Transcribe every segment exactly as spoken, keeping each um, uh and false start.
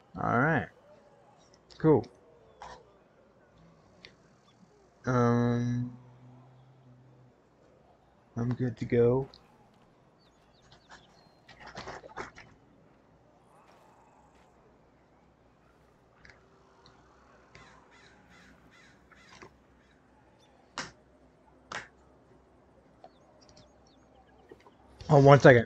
Alright. Cool. Um, I'm good to go. Oh, one second.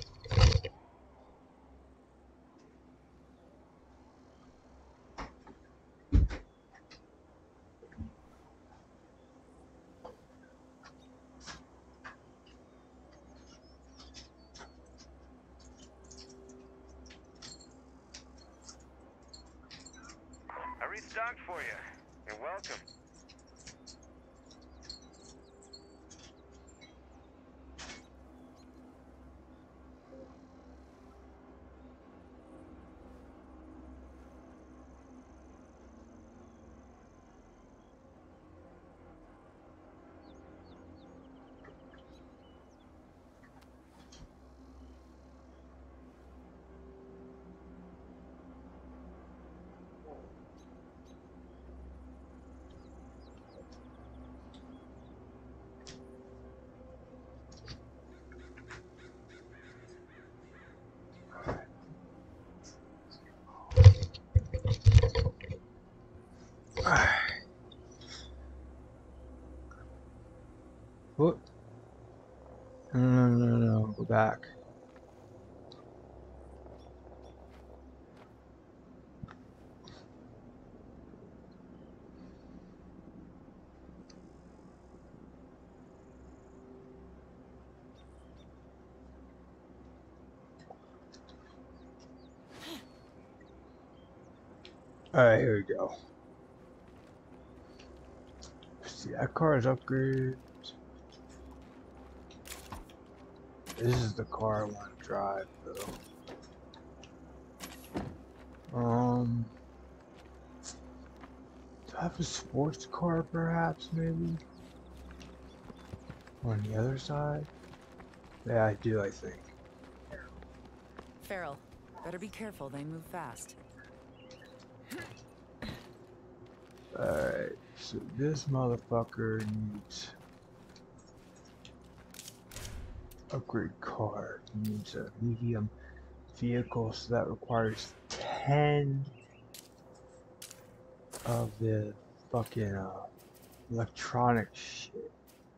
I restocked for you. You're welcome. What? No, no, no, no. Go back. Alright, here we go. See, that car is upgraded. This is the car I want to drive, though. Um, do I have a sports car, perhaps, maybe? On the other side? Yeah, I do, I think. Farrell, better be careful, they move fast. Alright, so this motherfucker needs upgrade car. He needs a medium vehicle, so that requires ten of the fucking uh, electronic shit.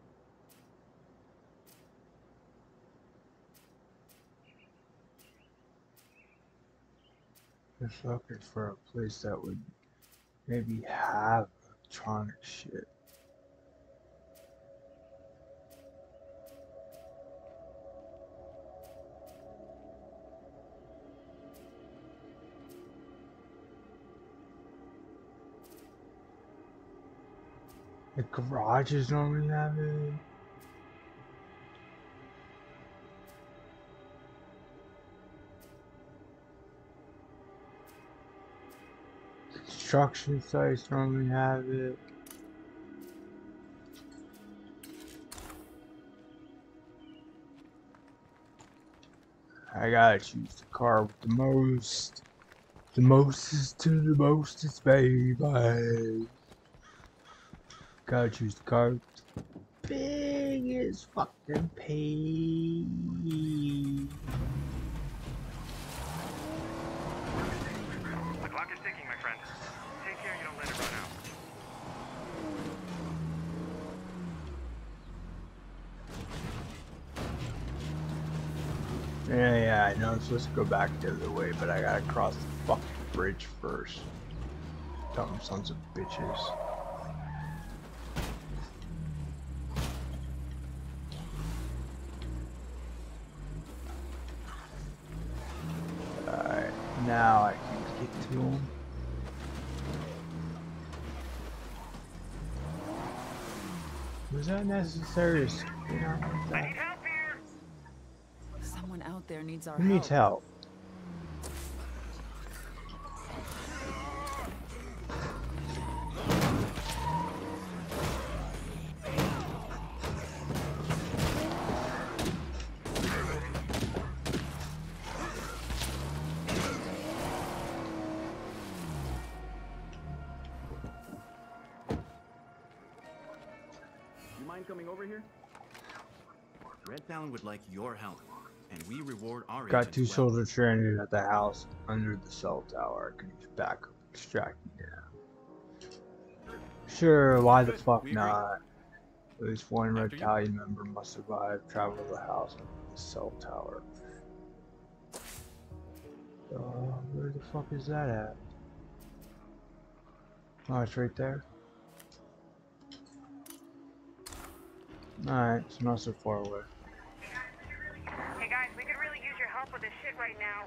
Just looking for a place that would maybe have electronic shit. The garages normally have it. Construction sites normally have it. I gotta choose the car with the most. The mostest to the mostest, baby. Gotta choose the car with the biggest fucking pay. The clock is ticking, my friend. Take care you don't let it run out. Yeah, yeah, I know I'm supposed to go back the other way, but I gotta cross the fucking bridge first. Dumb sons of bitches. Alright, now I can get to him. Was that necessary to spin out like I that? need help here! Someone out there needs our Who needs help. help? mind coming over here? Red Baron would like your help, and we reward our Got agents two well. soldiers stranded at the house under the cell tower. Can use backup extracting them. Sure, why the Good, fuck we agree. not? At least one After you. battalion member must survive. Travel to the house under the cell tower. Uh, where the fuck is that at? Oh, it's right there. Alright, it's not so far away. Hey guys, we could really use your help with this shit right now.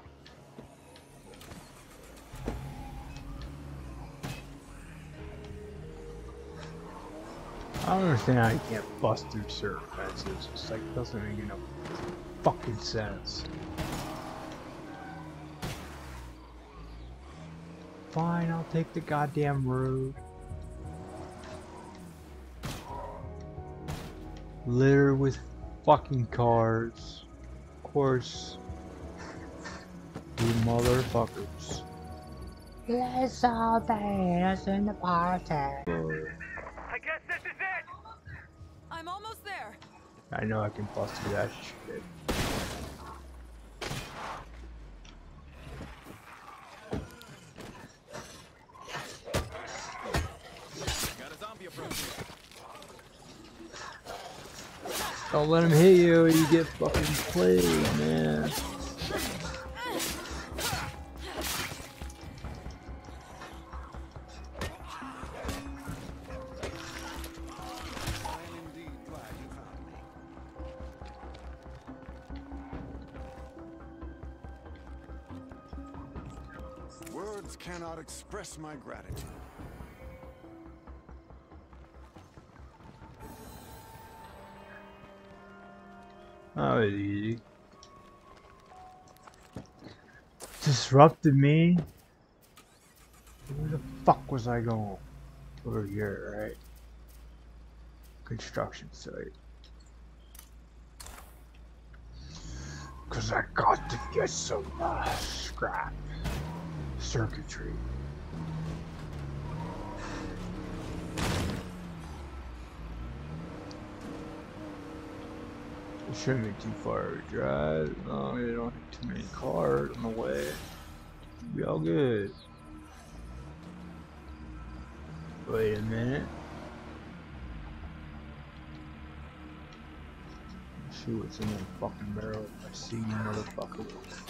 I don't understand how you can't bust through certain fences. It's like, doesn't make no fucking sense. Fine, I'll take the goddamn road. Littered with fucking cars. Of course. You motherfuckers. Let's all dance in the party. I guess this is it! I'm almost there. I know I can bust through that shit. Got a zombie approaching. Don't let him hit you or you get fucking played, man. Words cannot express my gratitude. That was easy. Disrupted me? Where the fuck was I going? Over here, right? Construction site. Cause I got to get some uh, scrap. Circuitry. It shouldn't be too far to drive. As long as you don't have too many cars on the way. It'll be all good. Wait a minute. Let's see what's in that fucking barrel. I see you, motherfucker.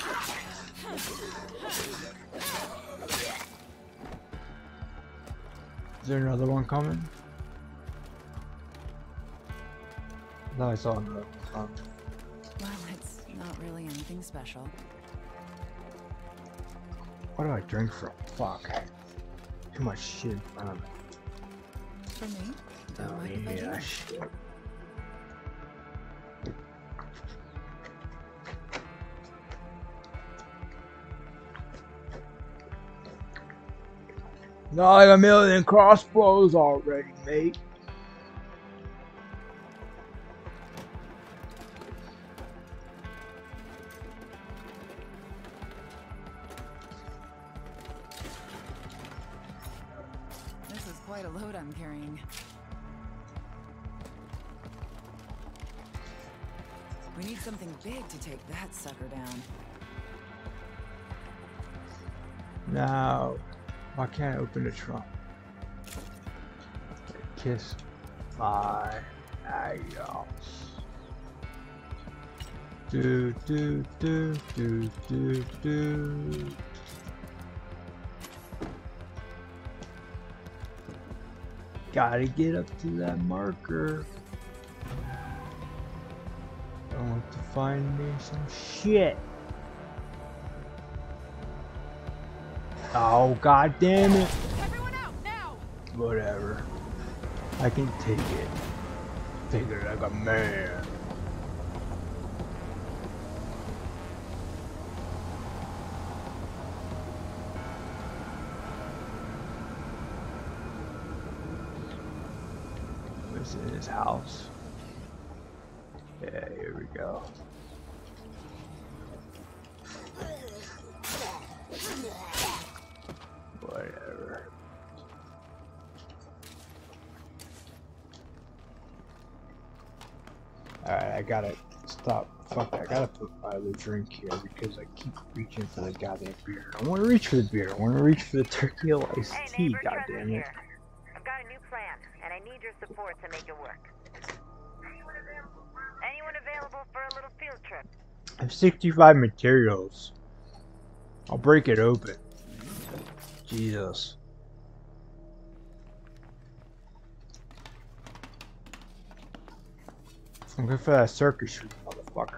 Is there another one coming? I thought I saw another one coming. Well, it's not really anything special. What do I drink from? Fuck. Too much shit in front of me. For me? Don't Oh, mind if I yeah, do. shit. Got like a million crossbows already, mate. This is quite a load I'm carrying. We need something big to take that sucker down. Now, why can't I open the trunk? Kiss my ass. Do do do do do do. Gotta get up to that marker. I want to find me some shit. Oh, god damn it. Everyone out now! Whatever. I can take it. Take it like a man. What's in his house? Yeah, here we go. Whatever. Alright, I gotta stop. Fuck, I gotta put my other drink here because I keep reaching for the goddamn beer. I want to reach for the beer. I want to reach for the turkey iced Hey, tea. neighbor, Tress is Goddamn it! here. I've got a new plan, and I need your support to make it work. Anyone available for a little field trip? I have sixty-five materials. I'll break it open. Jesus. I'm good for that circus shoot, motherfucker.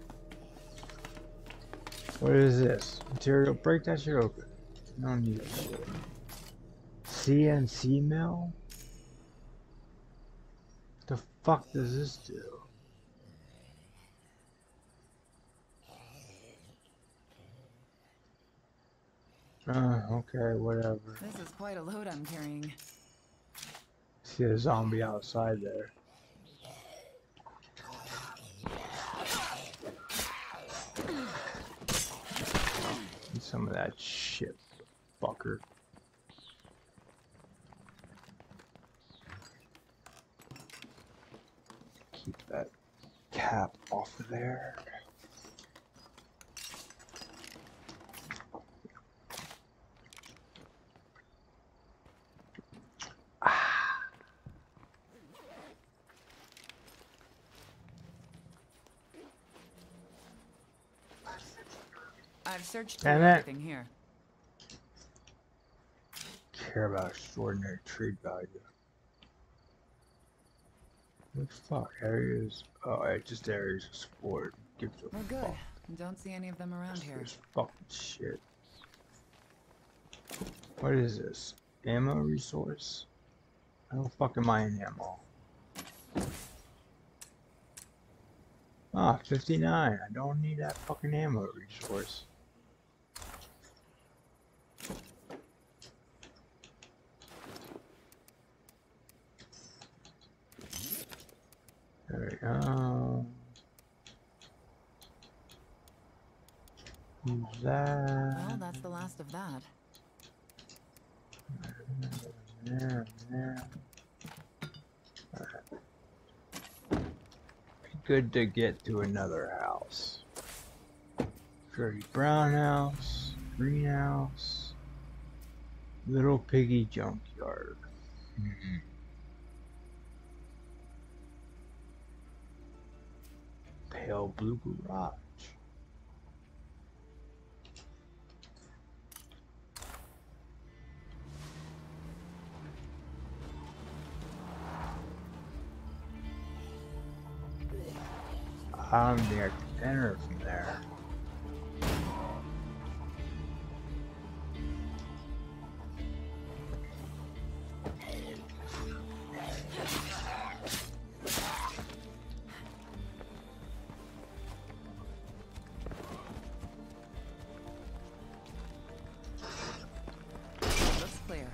What is this? Material, break that shit open. I don't need that shit. C N C mill? What the fuck does this do? Uh, okay, whatever. This is quite a load I'm carrying. See a zombie outside there. Need some of that shit, fucker. Keep that cap off of there. I've searched through Damn it. everything here. Care about extraordinary trade value. What the fuck? Areas. Oh, it's just areas explored. Gives a We're good. fuck. Don't see any of them around here. This fucking shit. What is this? Ammo resource? I don't fucking mind ammo. Ah, fifty-nine. I don't need that fucking ammo resource. There we go. Who's that? Well, that's the last of that. There, there. Alright. Good to get to another house. Dirty brown house, greenhouse, little piggy junkyard. Mm-hmm. Pale blue garage. I'm there to enter from there. Looks clear.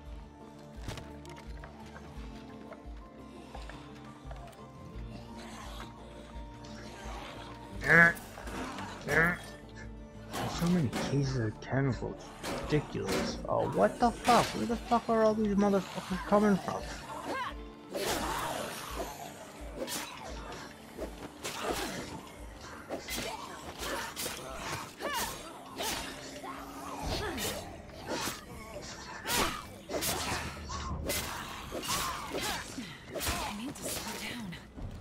So many cases of chemicals. Ridiculous. Oh, what the fuck? Where the fuck are all these motherfuckers coming from? I need to slow down.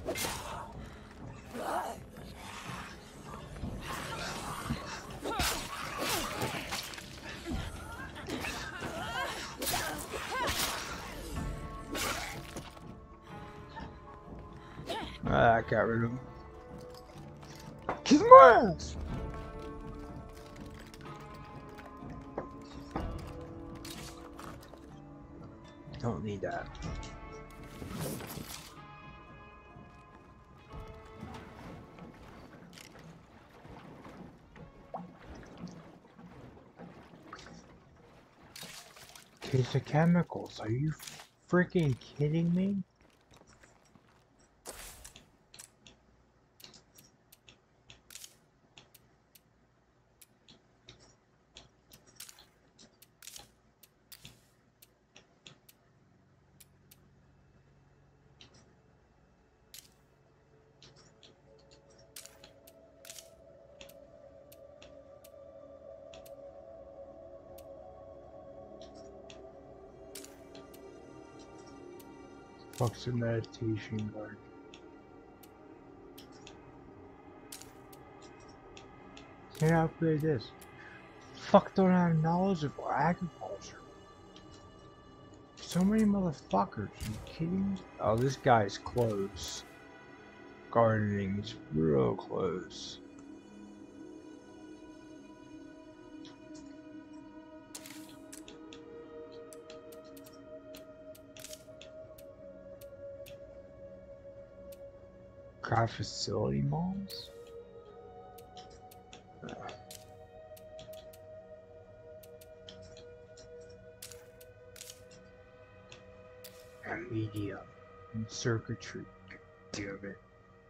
Ah, I got rid of him. Kiss my ass! Don't need that. Case of chemicals. Are you freaking kidding me? Fuck's a meditation garden. Can't upgrade this. Fuck, don't have knowledge of agriculture. So many motherfuckers. Are you kidding me? Oh, this guy's close. Gardening's real close. Craft facility malls? Uh. And media and circuitry. God damn it.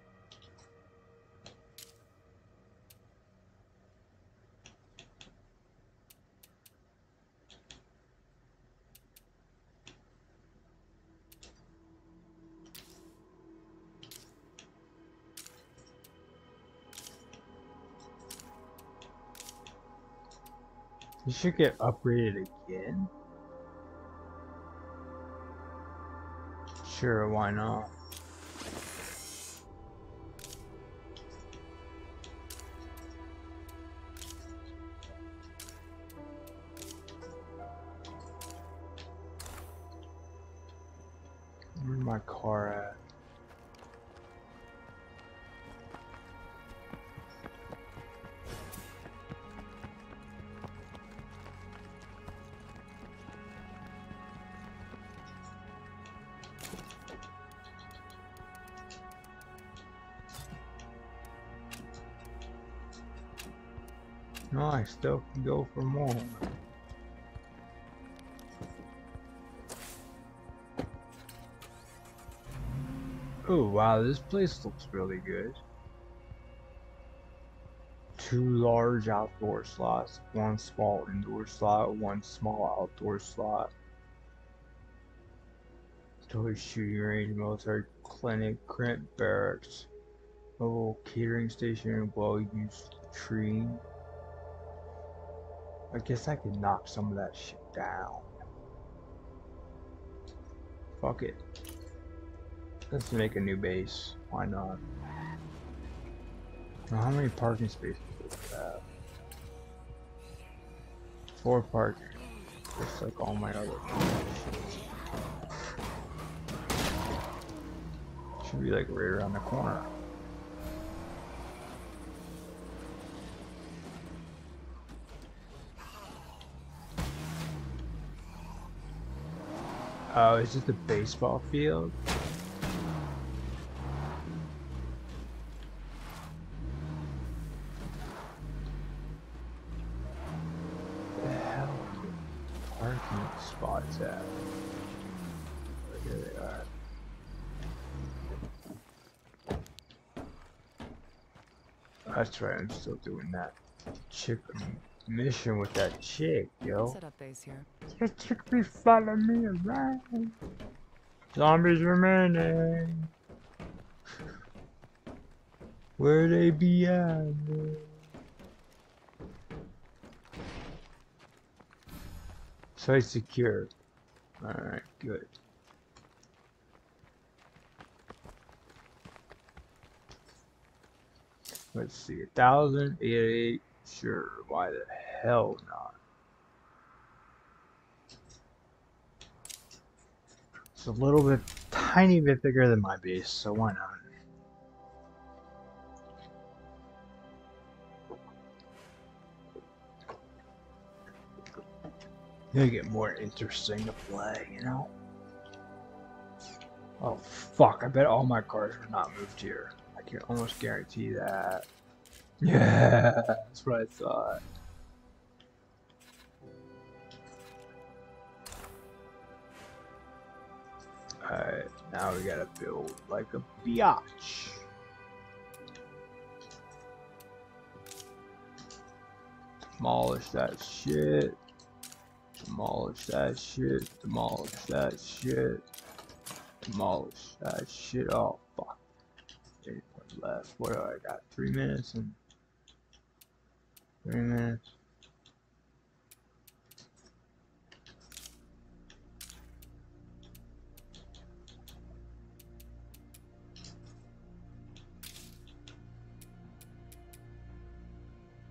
You should get upgraded again. Sure, why not? Where's my car at? No, I still can go for more. Oh wow, this place looks really good. Two large outdoor slots, one small indoor slot, one small outdoor slot. Toy shooting range, military clinic, crimp barracks, mobile catering station, well-used tree. I guess I could knock some of that shit down. Fuck it. Let's make a new base. Why not? Now, how many parking spaces do we have? Four parking. Just like all my other shit. Should be like right around the corner. Oh, is it the baseball field? Where the hell are the parking spots at? Oh, here they are. That's right, I'm still doing that chick mission with that chick, yo. Set up base here. That chick be following me around. Zombies remaining. Where they be at? Site secure. Alright, good. Let's see, a thousand eighty-eight. Sure, why the hell not? It's a little bit, tiny bit bigger than my base, so why not? Gonna get more interesting to play, you know? Oh fuck, I bet all my cars were not moved here. I can almost guarantee that. Yeah, that's what I thought. Alright, now we gotta build like a biatch. Demolish that shit. Demolish that shit. Demolish that shit. Demolish that shit. Oh fuck. Eight points left. What do I got? Three minutes and three minutes.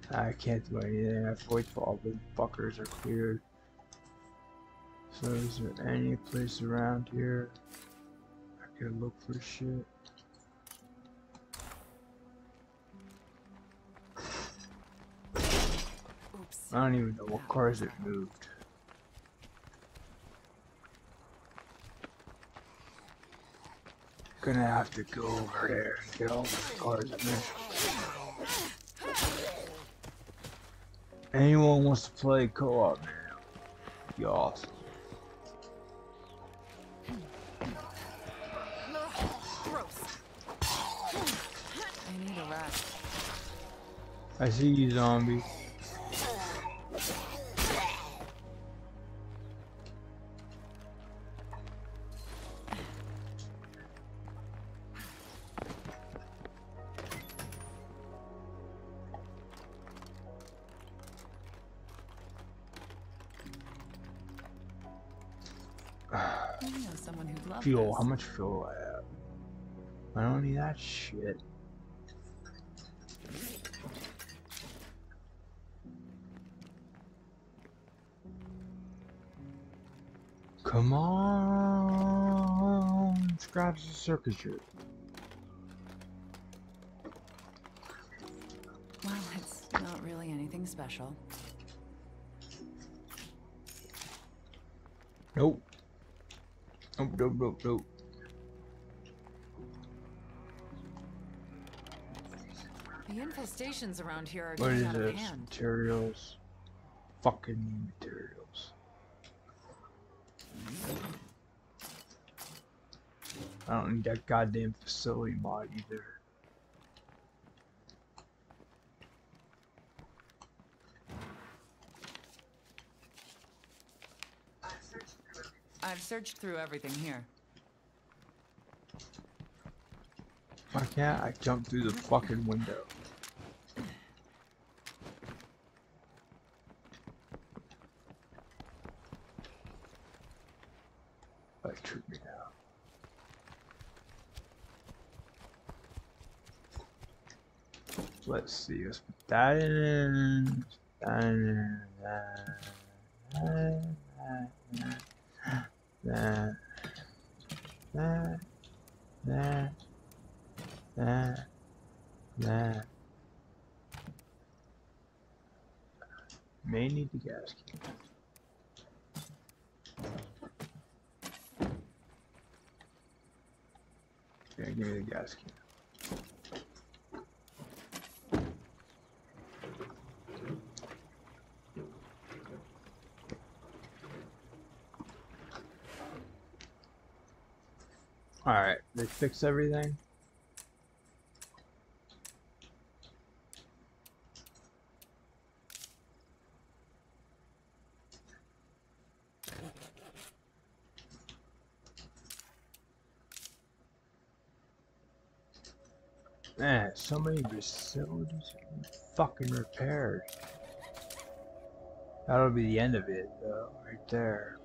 I can't do anything. I void for all the fuckers are cleared. So is there any place around here I can look for shit? Oops. I don't even know what cars it moved. Gonna have to go over there and get all the cars eventually. Anyone wants to play co-op now? Be awesome. Gross. I need a rest. I see you, zombie. I know someone who'd love Fuel. this. How much fuel do I have? I don't need that shit. Come on, scratch the circuitry. Well, it's not really anything special. Nope. Nope, nope, nope, nope. The infestations around here are What getting is out of this? hand. Materials. Fucking materials. I don't need that goddamn facility mod either. I've searched through everything here. Why can't I jump through the fucking window? Like, trick me now. Let's see. Let's put that in. That in. That. That. That. That. That. That. May need the gas can. Yeah, give me the gas can. Alright, they fix everything. Man, so many facilities fucking repaired. That'll be the end of it, though, right there.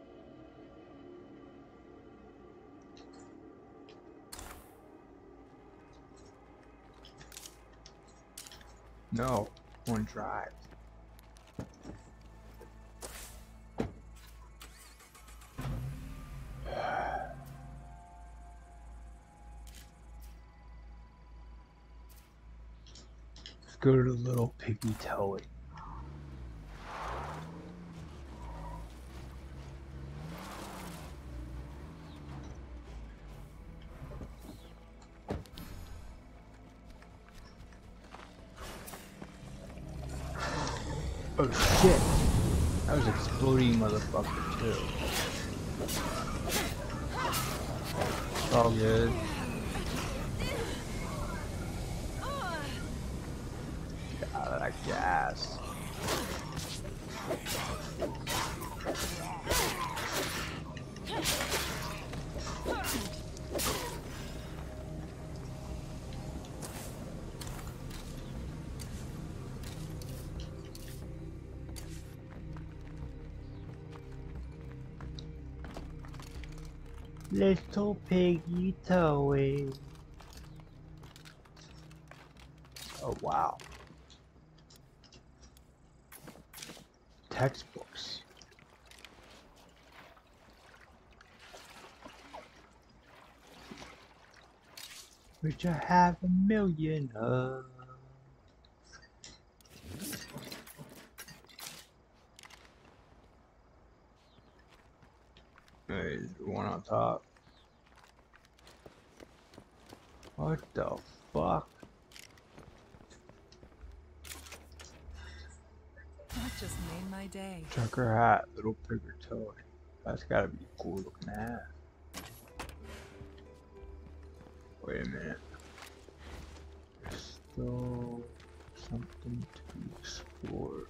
No, one drive. Let's go to the little piggy towing. Oh shit! That was exploding motherfucker too. It's all good. Get out of that gas. Little piggy towing. Oh wow. textbooks. Which I have a million of. There's one on top. What the fuck? That just made my day. Trucker hat, little pigger toy. That's gotta be a cool looking hat. Wait a minute. There's still something to explore.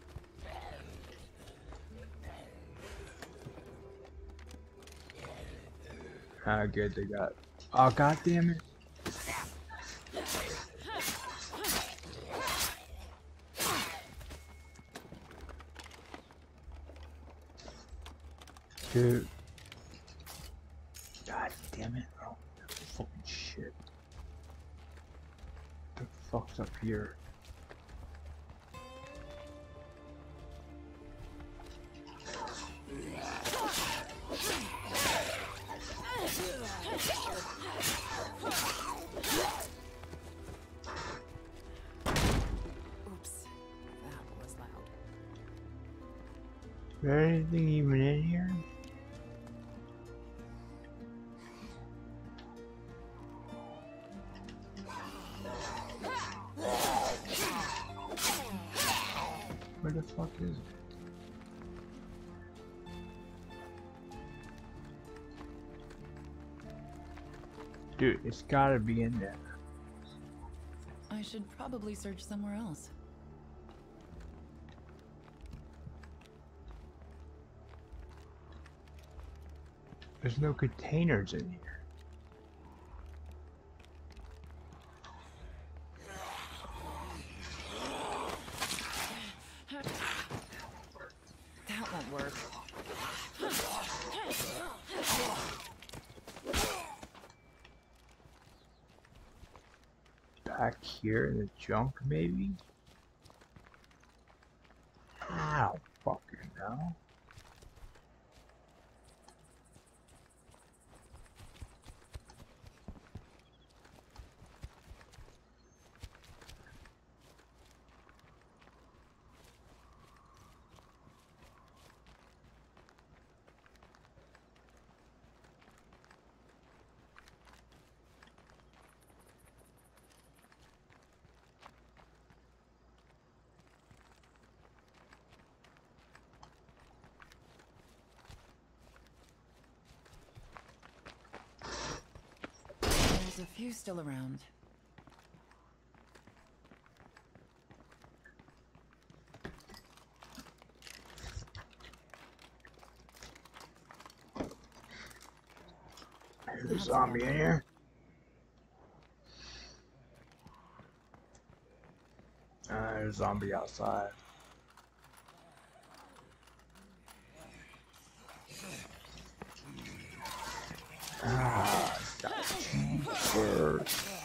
How good they got. Oh, god damn it. Dude. God damn it. Oh, fucking shit. What the fuck's up here? Oops. That was loud. Is there anything even in here? Where the fuck is it? Dude, it's gotta be in there. I should probably search somewhere else. There's no containers in here. That won't work. Back here in the junk, maybe? I don't fucking know. There's a few still around. There's a zombie in here. Uh, there's a zombie outside. Ah, got cheeseburger.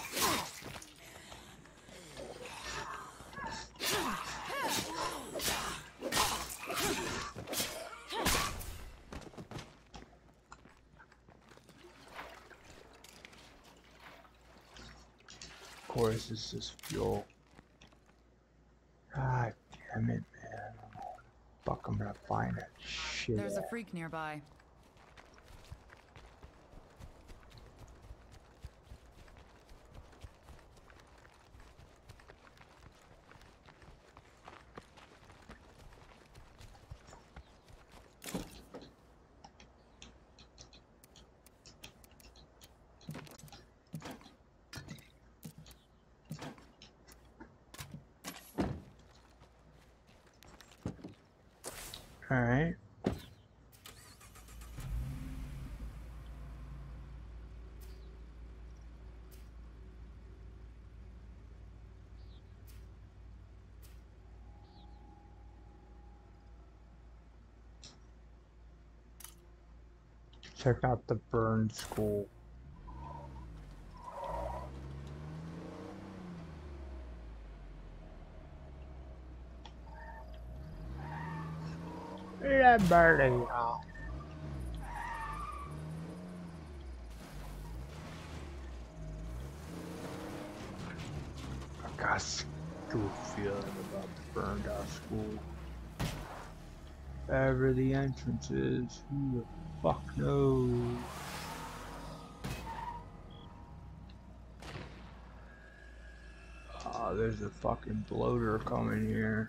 Of course, this is fuel. God damn it, man. Fuck, I'm gonna find that shit. There's a at. freak nearby. Alright. Check out the burn school. that birdie, y'all. I got a good feeling about the burned out school. Wherever the entrance is, who the fuck knows? Oh, there's a fucking bloater coming here.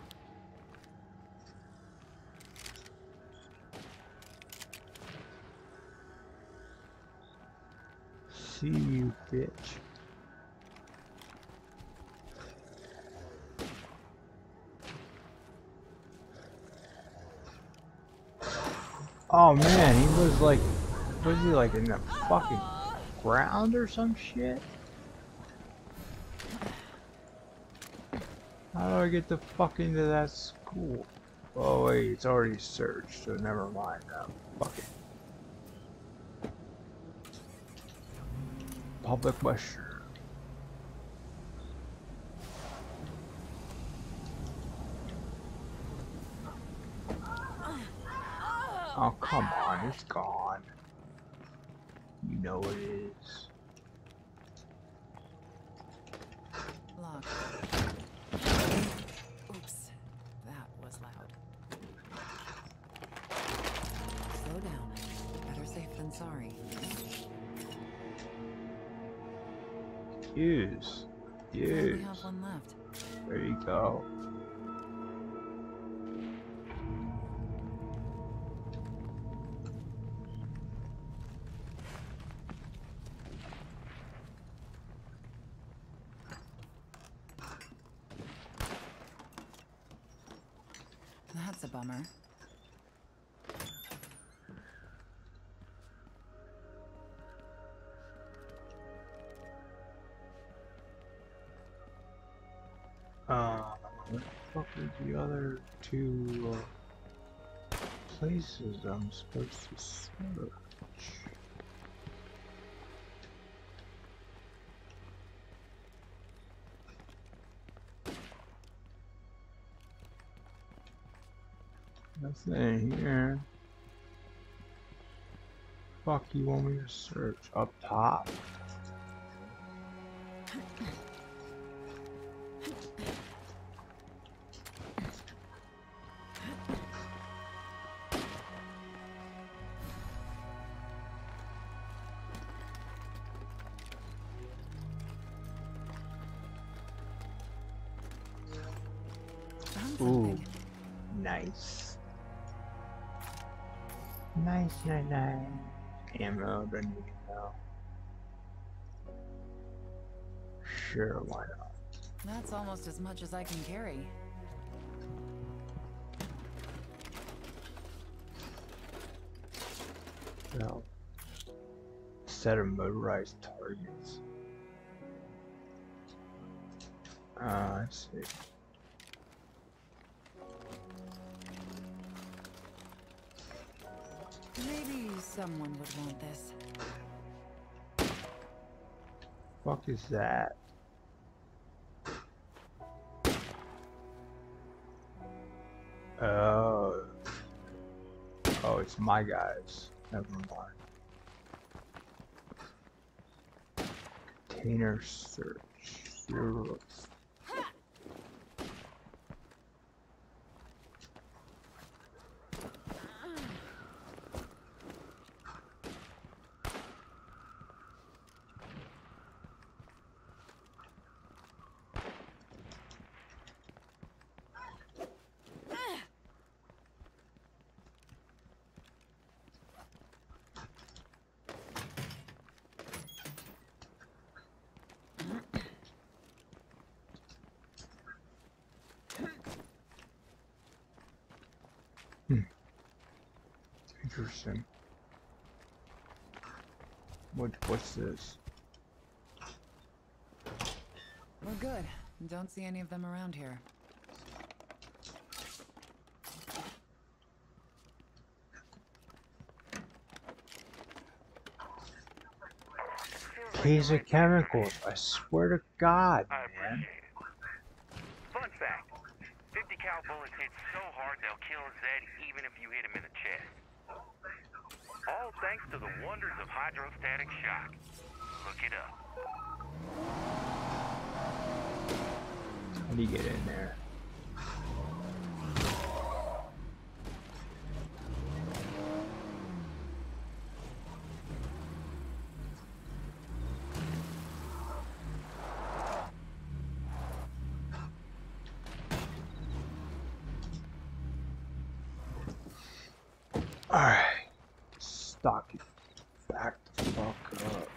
See you, bitch. Oh man, he was like, was he like in the fucking ground or some shit? How do I get the fuck into that school? Oh wait, it's already searched, so never mind now. Fuck it. Public mushroom. Oh come on, it's gone. You know it is. Locked. Oops, that was loud. Slow down. Better safe than sorry. Use. We only Use. have one left. There you go. That's a bummer. Uh, what the fuck are the other two uh, places I'm supposed to search? Nothing here. Fuck you want me to search? Up top? Found Ooh, something. nice. Nice, nice, nice. Ammo, don't need ammo. Sure, why not? That's almost as much as I can carry. Well, set of motorized targets. Uh, let's see. Maybe someone would want this. Fuck is that? Oh. Oh, it's my guys. Never mind. Container search. Zero. Hmm. Interesting. What? What's this? We're good. Don't see any of them around here. Case of chemicals. I swear to God, I man. appreciate it. Fun fact, fifty cal bullets hit so hard they'll I'll kill Zed even if you hit him in the chest. All thanks to the wonders of hydrostatic shock. Look it up. How do you get in there? Alright. Stock it back the fuck up.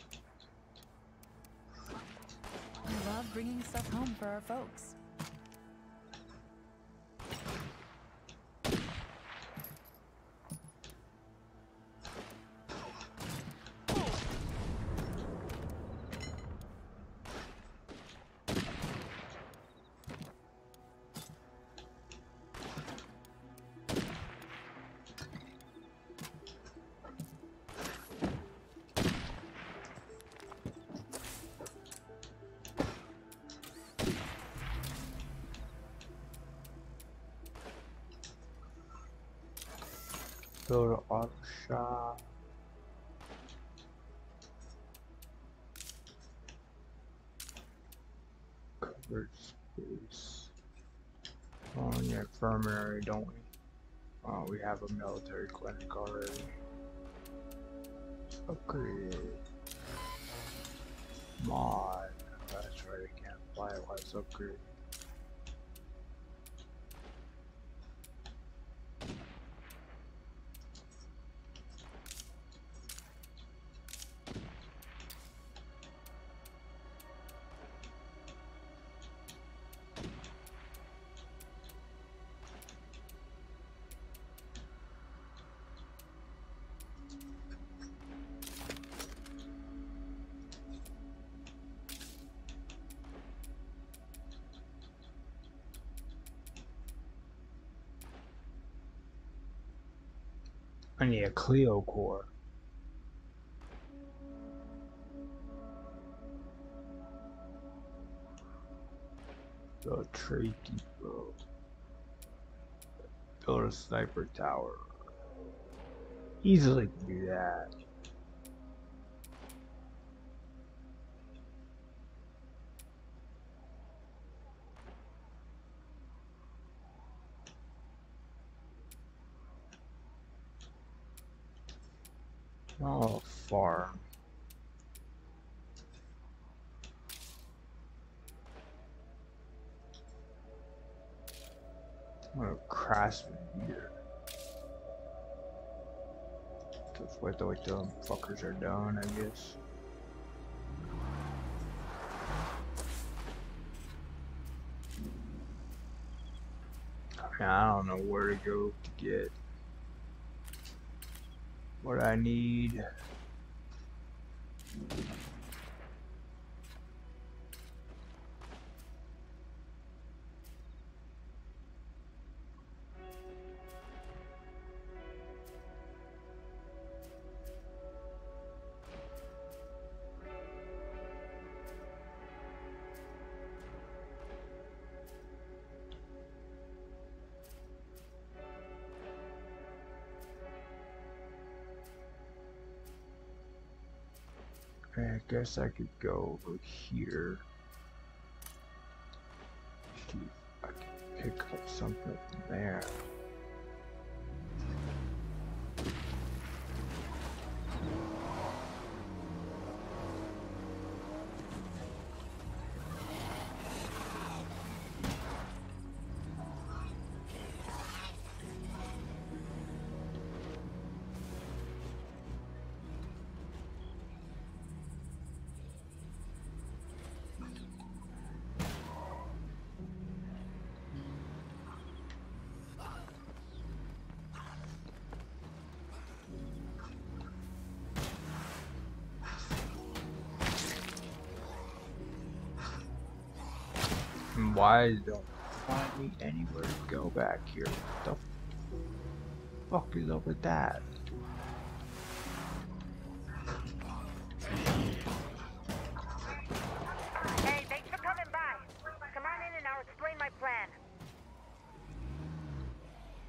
I love bringing stuff home for our folks. Go to auto shop. Covered space. Oh, yeah, infirmary, don't we? Oh, we have a military clinic already. Upgrade. Mod. That's right, I can't fly it while it's upgrade. I need a Clio core. Build a trade depot. Build a sniper tower. Easily can do that. Oh, farm. What a craftsman here. Just wait till, wait till them fuckers are done, I guess. I mean, I don't know where to go to get what I need. I guess I could go over here. See if I can pick up something from there. And why don't you find me anywhere to go back here? What the fuck is up with that? Hey, thanks for coming by. Come on in and I'll explain my plan.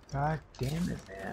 God damn it, man.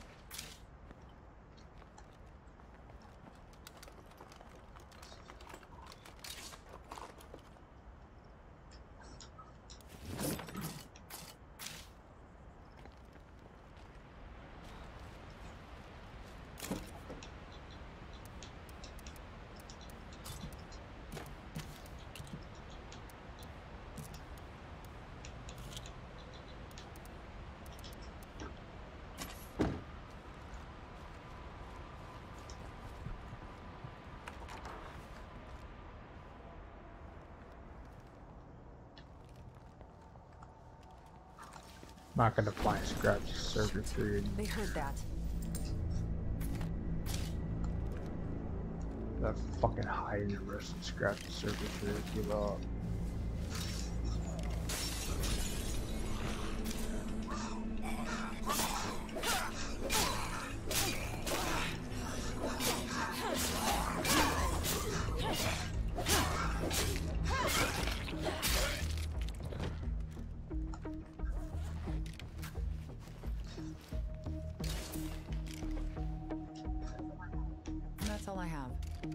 Not gonna find scratch circuitry. They heard that. That fucking hiding the rest of scratch circuitry. Give up. That's all I have.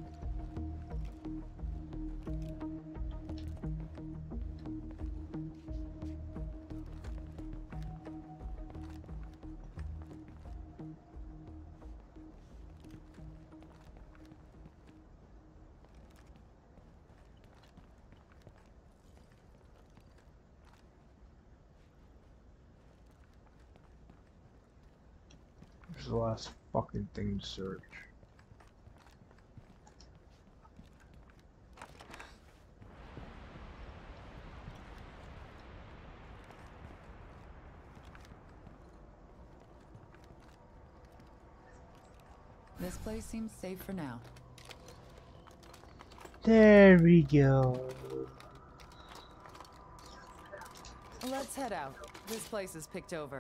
This is the last fucking thing to search. This place seems safe for now. There we go. Let's head out. This place is picked over.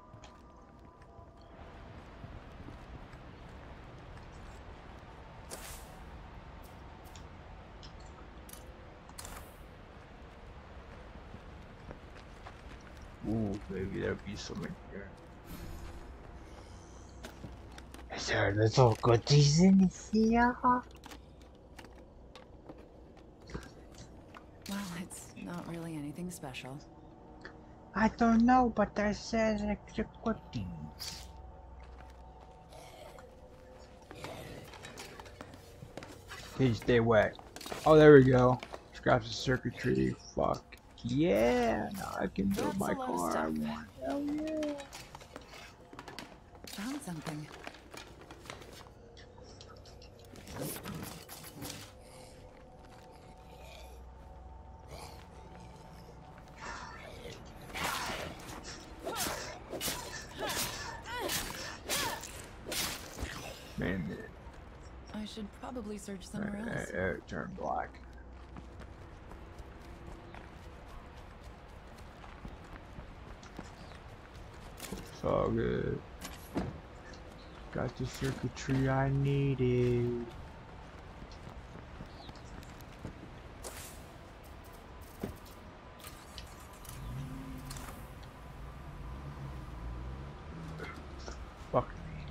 Ooh, maybe there'll be something here. Is there little goodies in here? Well, it's not really anything special. I don't know, but I said extra goodies. Please stay away. Oh, there we go. Scratch the circuitry. Fuck. Yeah, now I can build That's my a lot of car I stuff. want. Hell yeah. Found something. Man, I should probably search somewhere it, else. it, it turned black. It's all good. Got the circuitry I needed. Fuck me.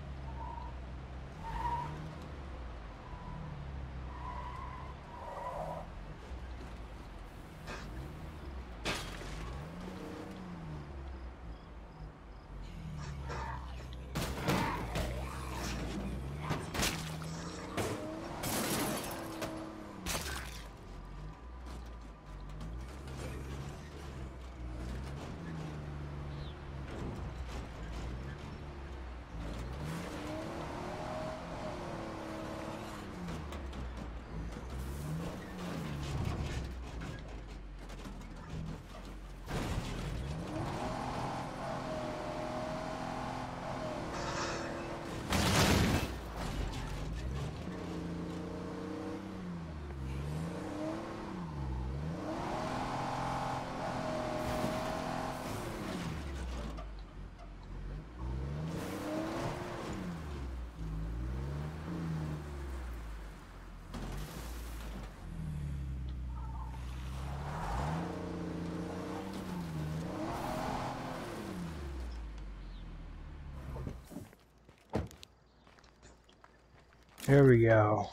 Here we go.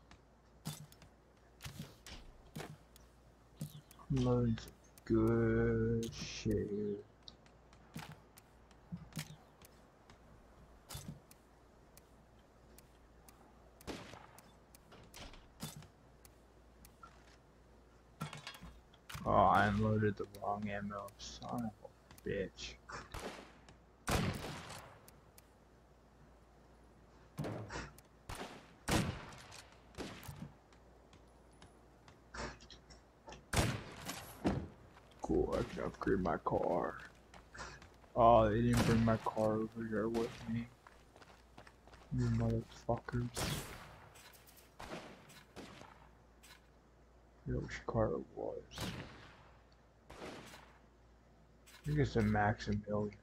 Loads of good shit here. Oh, I unloaded the wrong ammo. Son of a bitch. Cool, I can upgrade my car. Oh, they didn't bring my car over here with me. You motherfuckers. You know which car it was. I think it's a Maximilian.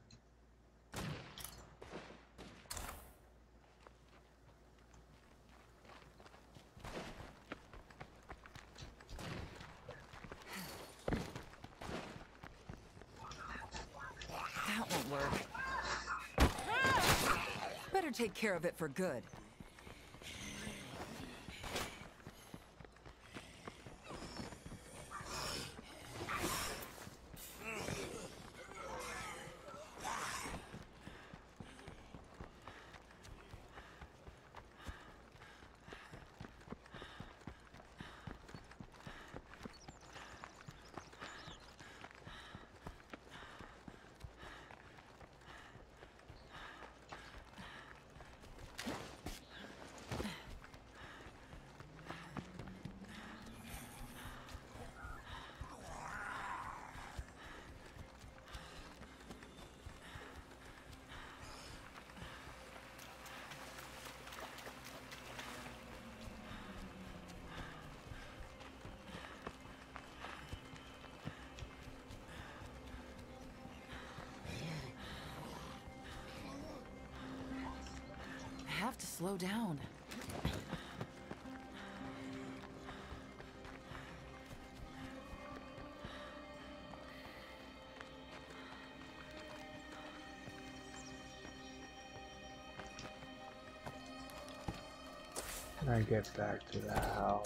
That won't work. Better take care of it for good. I have to slow down. Can I get back to the house?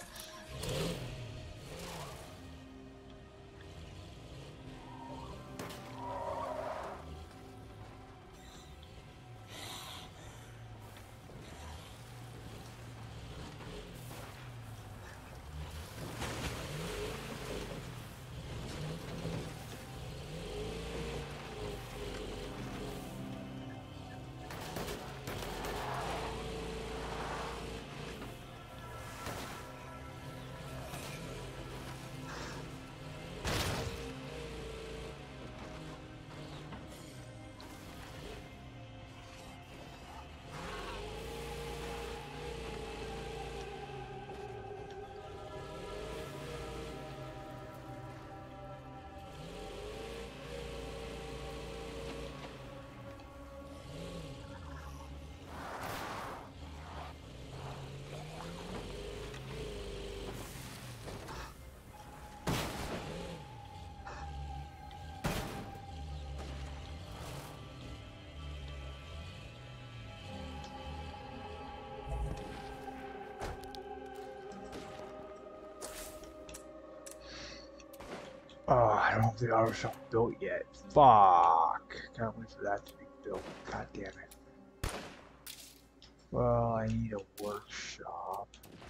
Oh, I don't have the auto shop built yet. Fuck. Can't wait for that to be built. God damn it. Well, I need a workshop.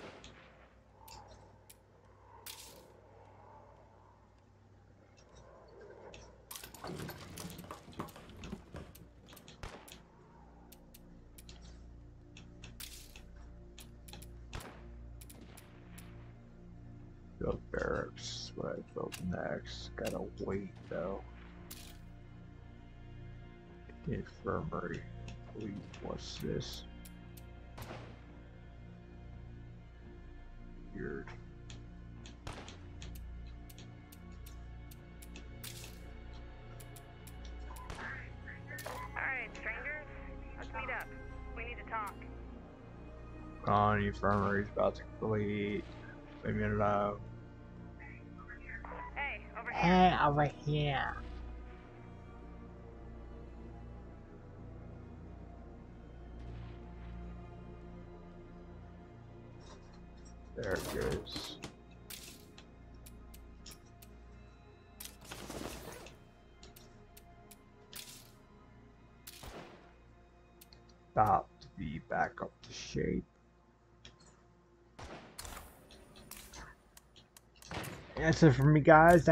Build barracks, what I build next. Gotta wait though. The infirmary. Please, what's this? Weird. Alright, strangers. Let's meet up. We need to talk. On, the infirmary's about to complete. Leave me alone. Hey, over here. Hey, over here. There it goes. About to be back up to shape. That's it for me, guys.